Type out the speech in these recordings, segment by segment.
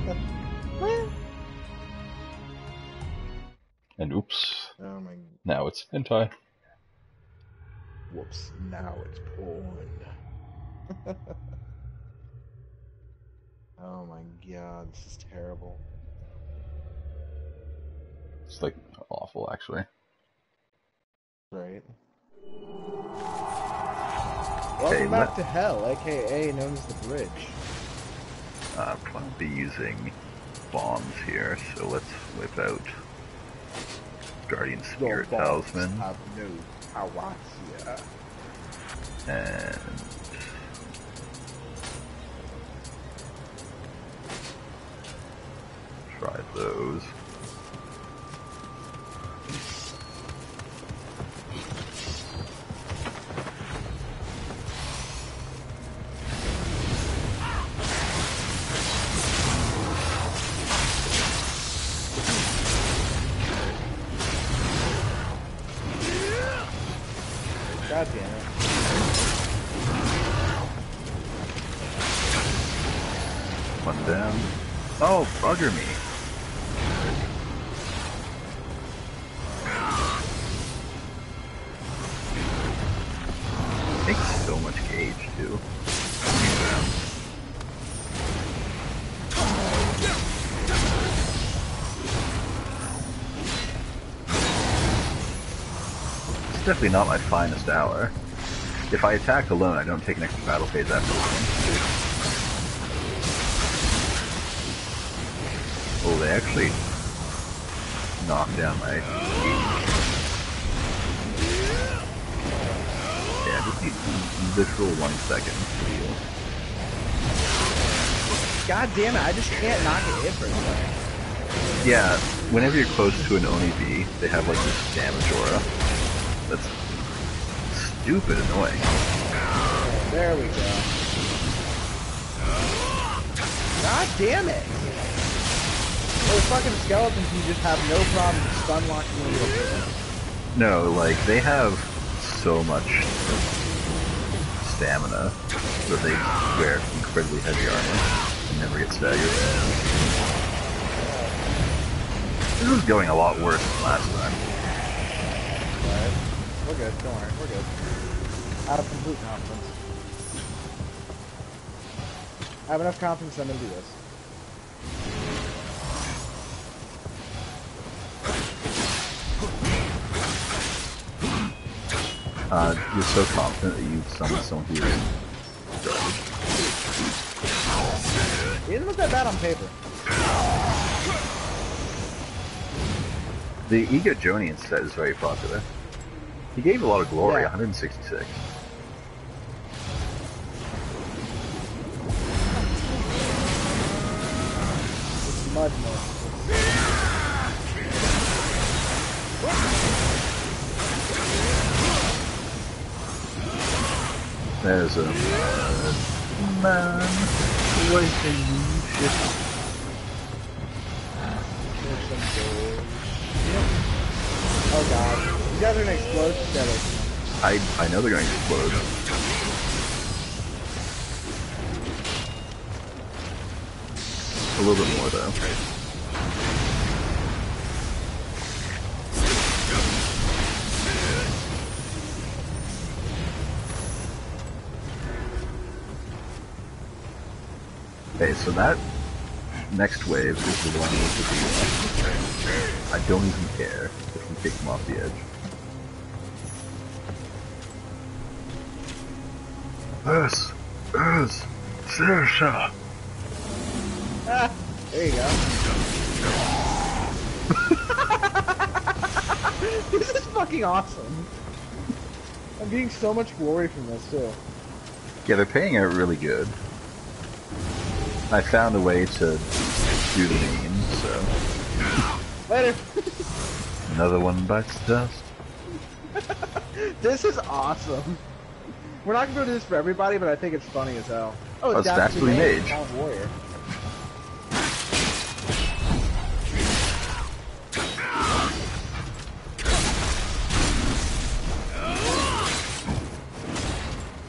And oops, Oh my. now it's hentai. Whoops. Now it's porn. Oh my god, this is terrible. It's like awful, actually. Right? Hey, Welcome back to Hell, aka known as the Bridge. I'm going to be using bombs here, so let's whip out Guardian Your Spirit bombs Talisman have no power here. and try those. God damn it. One down. Oh, bugger me. Takes so much gauge, too. It's definitely not my finest hour. If I attack alone, I don't take an extra battle phase after one. Oh, they actually knocked down my... Yeah, just need literal 1 second to heal. God damn it, I just can't not get hit for a second. Yeah, whenever you're close to an Oni B, they have like this damage aura. That's stupid annoying. There we go. God damn it! Those fucking skeletons you just have no problem stun locking into. No, like, they have so much stamina that they wear incredibly heavy armor and never get staggered. This is going a lot worse than last time. Right. We're good, don't worry, we're good. I have complete confidence. I have enough confidence I'm gonna do this. You're so confident that you've summoned someone who is garbage. He didn't look that bad on paper. The Ego Jonian set is very popular. He gave a lot of glory, Yeah. 166. It's mud more. There's a man wasting shit. There's some gold. Oh god. You guys are gonna explode together. I know they're going to explode. A little bit more though. Okay, so that next wave is the one with the I don't even care if we kick him off the edge. Yes, Saoirse. Ah, there you go. This is fucking awesome. I'm getting so much glory from this too. Yeah, they're paying out really good. I found a way to do the meme, so Later. another one bites the dust. This is awesome. We're not gonna do this for everybody, but I think it's funny as hell. Oh, Oh, it's it's Dastardly Dastardly Mage. Mage. Wild Warrior.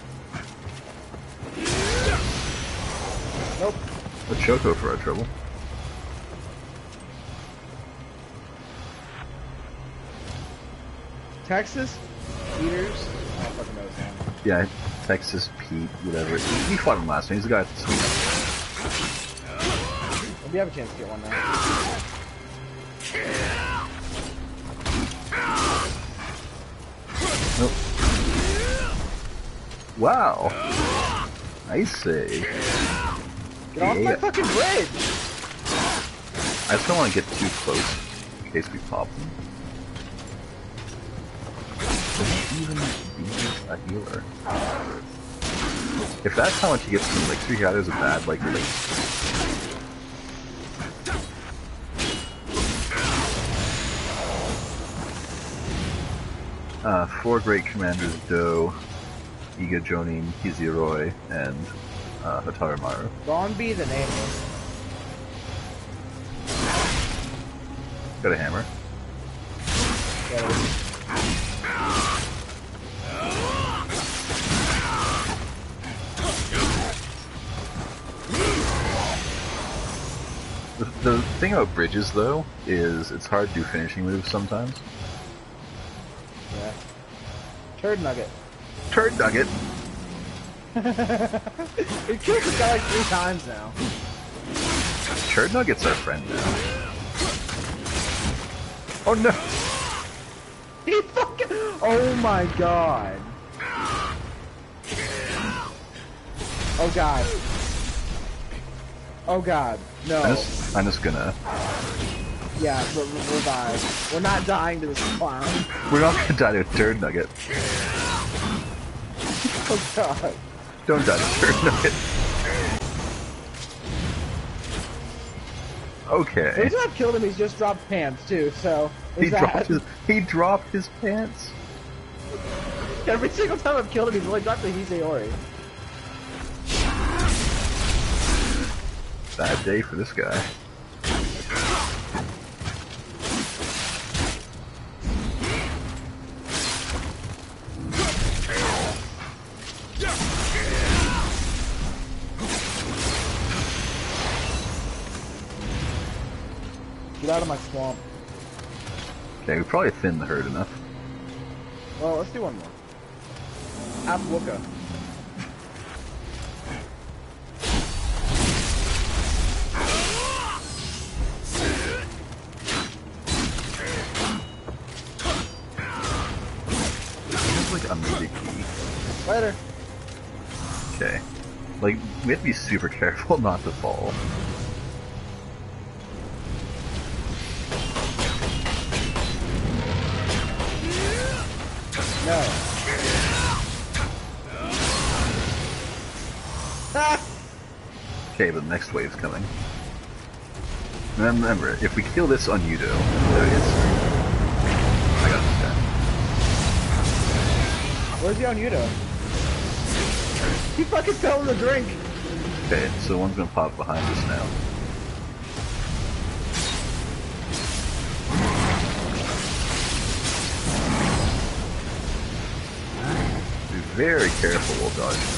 Nope. A Choco for our trouble. Texas Peters. I don't fucking know his name. Yeah, Texas Pete, whatever. He fought him last time. He's the guy with the sweet. Maybe I have a chance to get one now. Nope. Wow. I say. Get off my fucking bridge! I just don't want to get too close in case we pop them. Does he even be a healer? If that's how much he gets from elixir, he has a bad, like, late. Four great commanders: Do, Iga Jonin, Kiziroi, and Hotaru Maru. Gon be the nameless. Got a hammer. The thing about bridges, though, is it's hard to do finishing moves sometimes. Yeah. Turd nugget. Turd nugget! It killed this guy like 3 times now. Turd nugget's our friend now. Oh no! He fucking. Oh my god. Oh god. Oh god. No. I'm just gonna. Yeah, we'll die. We're not dying to this clown. We're not gonna die to a turd nugget. Oh god. Don't die to a turd nugget. Okay. Every time I've killed him, he's just dropped pants too. So He dropped his pants. Every single time I've killed him, he's only dropped the Hiseori. Bad day for this guy. Get out of my swamp. Okay, we probably thinned the herd enough. Well, let's do one more. Apwooka. Like a music key. Later. Okay. Like, we have to be super careful not to fall. No. Okay, but the next wave's coming. And then remember, if we kill this on Yudo, there he is. I got this guy. Where's the Onuda? He fucking fell in the drink. Okay, so one's gonna pop behind us now. Be very careful while dodging.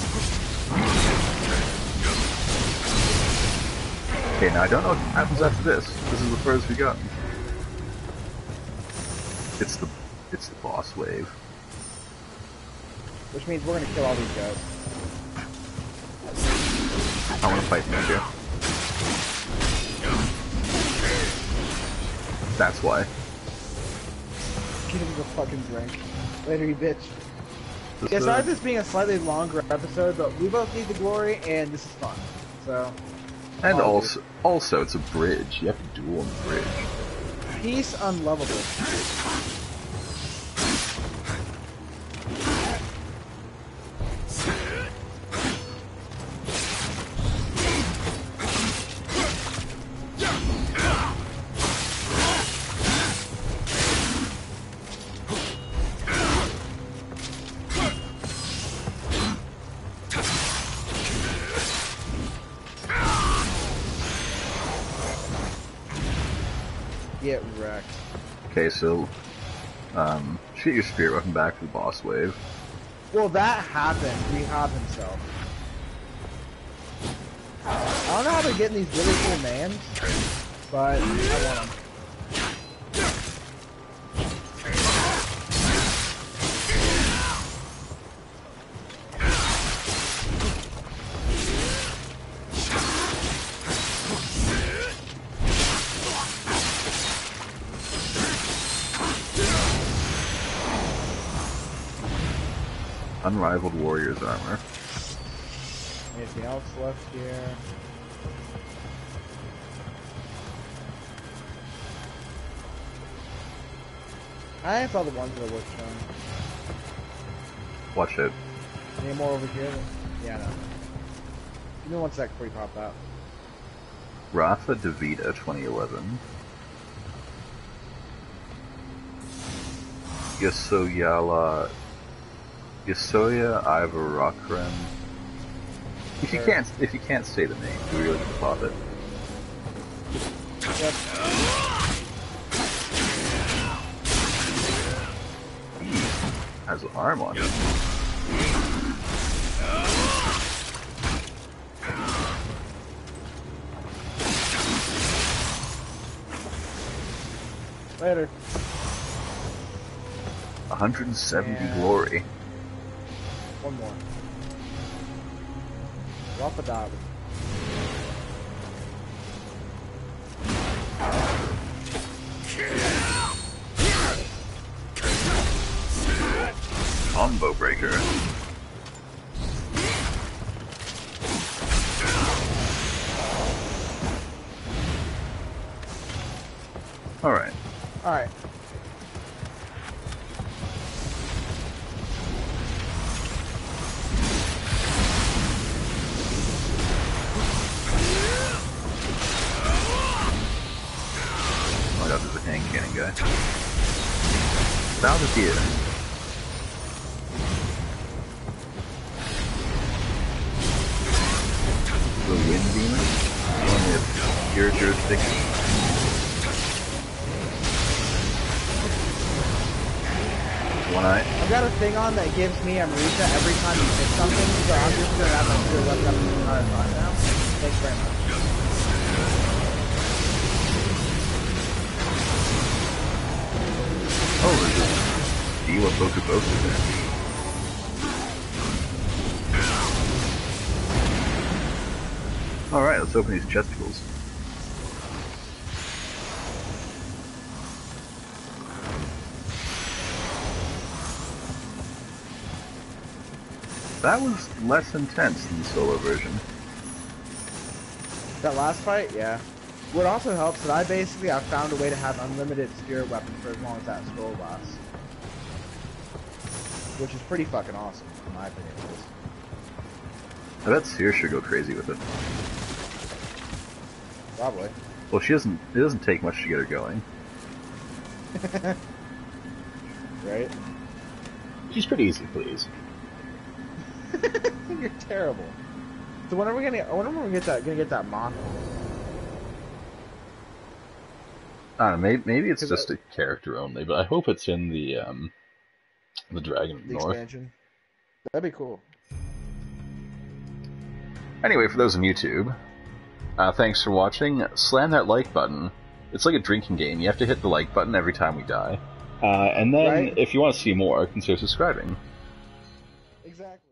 Okay, now I don't know what happens after this. This is the furthest we got. It's the boss wave. Which means we're gonna kill all these guys. I want to fight Ninja. That's why. Get him the fucking drink. Later, you bitch. This, Yeah, sorry this being a slightly longer episode, but we both need the glory, and this is fun. So. and Oh, also, it's a bridge. You have to duel on the bridge. Peace unlovable. Get wrecked. Okay, so shoot your spirit weapon back to the boss wave. Well, that happened. Rehab himself. I don't know how they're getting these really cool names, but I want them. Unrivaled Warrior's Armor. Anything else left here? I saw the ones that were shown. Watch it. Any more over here? Yeah, no. Give me 1 sec before you pop out. Rafa Davida 2011. Yasoya Ivarakram. If you can't say the name, we really need to pop it. Yep. He has an arm on it. Later. 170 Yeah. glory. One more. Rafa Dab. Combo breaker. Alright. Alright. Oh my god, there's a hand cannon guy. Found it here. The Wind Demon? One with pure jurisdiction. One eye. I've got a thing on that gives me Amrita every time you hit something, so I'm just gonna have my skill left up the entire time now. Thanks very much. Oh, there's a Diwa Bokuboku there. Alright, let's open these chesticles. That was less intense than the solo version. That last fight, yeah. What also helps is I found a way to have unlimited spirit weapons for as long as that scroll lasts. Which is pretty fucking awesome, in my opinion. I bet Seer should go crazy with it. Probably. Well, it doesn't take much to get her going. Right? She's pretty easy to please. You're terrible. So when are we gonna get that moth? I don't know, maybe it's Just a character only, but I hope it's in the Dragon of The North. expansion. That'd be cool. Anyway, for those on YouTube, thanks for watching. Slam that like button. It's like a drinking game. You have to hit the like button every time we die. And then, Right. if you want to see more, consider subscribing. Exactly.